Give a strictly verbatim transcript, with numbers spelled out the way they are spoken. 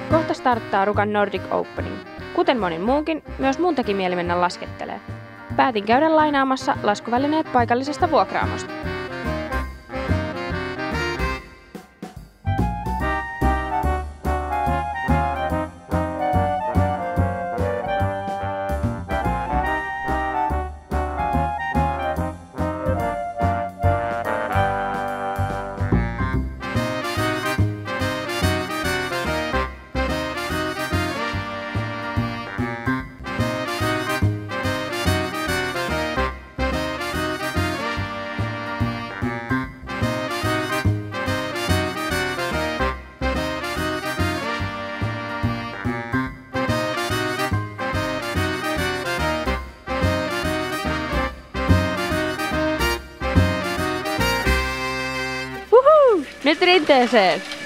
Kohta starttaa Rukan Nordic Opening. Kuten monin muunkin, myös mun teki mieli mennä laskettelee. Päätin käydä lainaamassa laskuvälineet paikallisesta vuokraamosta. Nyt rinteeseen!